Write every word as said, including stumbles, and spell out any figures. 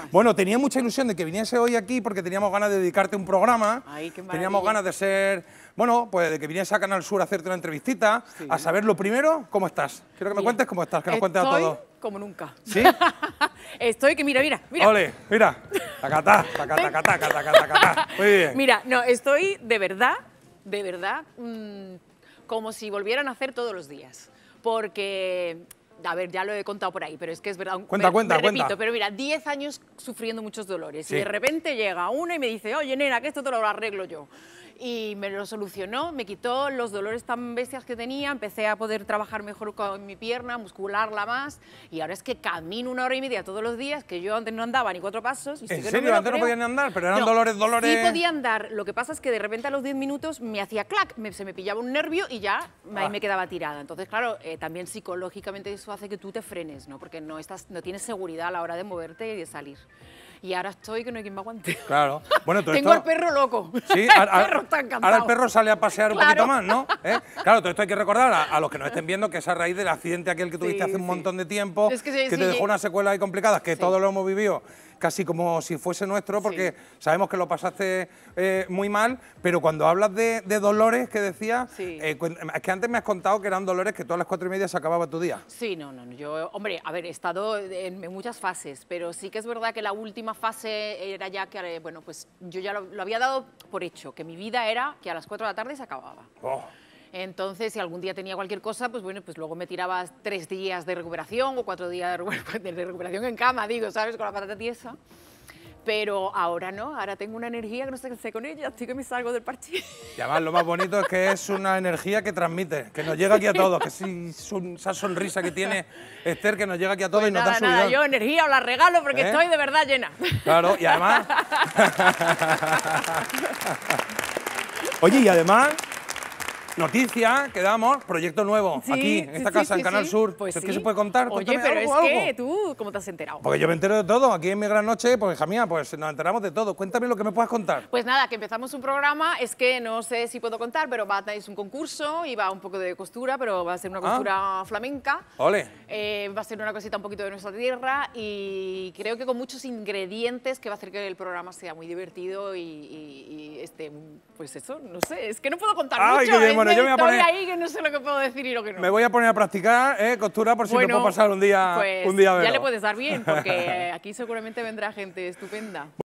más. Bueno, tenía mucha ilusión de que viniese hoy aquí porque teníamos ganas de dedicarte un programa. Ay, qué teníamos maravilla. ganas de ser, bueno, pues de que viniese a Canal Sur a hacerte una entrevistita, Sí. a saber lo primero, ¿cómo estás? Quiero que me Mira, cuentes cómo estás, que nos cuentes a estoy todos. como nunca. ¿Sí? Estoy que mira, mira, mira. Ole, mira. Tacatá, tacatá, tacatá, tacatá, tacatá. Muy bien. Mira, no, estoy de verdad, de verdad, mmm, como si volvieran a hacer todos los días. Porque, a ver, ya lo he contado por ahí, pero es que es verdad. Cuenta, me, cuenta, me cuenta. repito, pero mira, diez años sufriendo muchos dolores. Sí. Y de repente llega una y me dice, oye, nena, que esto te lo arreglo yo. Y me lo solucionó, me quitó los dolores tan bestias que tenía, empecé a poder trabajar mejor con mi pierna, muscularla más, y ahora es que camino una hora y media todos los días, que yo antes no andaba ni cuatro pasos. Y sí ¿En que serio? No me lo Antes no creo. podían ni andar, pero eran No, dolores, dolores... Sí podía andar, lo que pasa es que de repente a los diez minutos me hacía clac, me, se me pillaba un nervio y ya ahí Ah. me quedaba tirada. Entonces, claro, eh, también psicológicamente eso hace que tú te frenes, ¿no? Porque no, estás, no tienes seguridad a la hora de moverte y de salir. Y ahora estoy que no hay quien me aguante. Claro. Bueno, todo Tengo esto... al perro loco. Sí, el ahora, perro está encantado. ahora el perro sale a pasear un Claro. poquito más, ¿no? ¿Eh? Claro, todo esto hay que recordar a, a los que nos estén viendo que es a raíz del accidente aquel que tuviste Sí, hace un sí. montón de tiempo, Es que que, sí, te sí, dejó sí. unas secuelas ahí complicadas, que Sí. todos lo hemos vivido casi como si fuese nuestro, porque Sí. sabemos que lo pasaste eh, muy mal, pero cuando hablas de, de dolores que decías, Sí. eh, cuen- es que antes me has contado que eran dolores que todas las cuatro y media se acababa tu día. Sí, no, no, no, yo, hombre, a ver, he estado en, en muchas fases, pero sí que es verdad que la última fase era ya que, eh, bueno, pues yo ya lo, lo había dado por hecho, que mi vida era que a las cuatro de la tarde se acababa. Oh. Entonces, si algún día tenía cualquier cosa, pues bueno, pues luego me tiraba tres días de recuperación o cuatro días de recu- de recuperación en cama, digo, ¿sabes? Con la patata tiesa. Pero ahora no, ahora tengo una energía que no sé qué hacer con ella, estoy que me salgo del parche. Y además lo más bonito es que es una energía que transmite, que nos llega aquí a todos, que sí, es un- esa sonrisa que tiene Esther, que nos llega aquí a todos Pues y nos nada, da subidón. nada, yo energía os la regalo porque ¿Eh? estoy de verdad llena. Claro, y además... Oye, y además, noticia que damos, proyecto nuevo, Sí, aquí, en sí, esta sí, casa, sí, en Canal sí. Sur. Pues ¿Es que sí. se puede contar? Oye, Cuéntame pero algo, es algo. que tú, ¿cómo te has enterado? Porque yo me entero de todo, aquí en Mi Gran Noche, pues hija mía, pues nos enteramos de todo. Cuéntame lo que me puedas contar. Pues nada, que empezamos un programa, es que no sé si puedo contar, pero va, es un concurso y va un poco de costura, pero va a ser una costura flamenca. Ole. Eh, va a ser una cosita un poquito de nuestra tierra y creo que con muchos ingredientes que va a hacer que el programa sea muy divertido y, y- y, este, pues eso, no sé, es que no puedo contar Ay, mucho, qué bien, es bueno, que yo me voy a estoy poner- ahí que no sé lo que puedo decir y lo que no. Me voy a poner a practicar, ¿eh? Costura, por si me puedo pasar un día, pues un día a ya verlo. le puedes dar bien, porque aquí seguramente vendrá gente estupenda.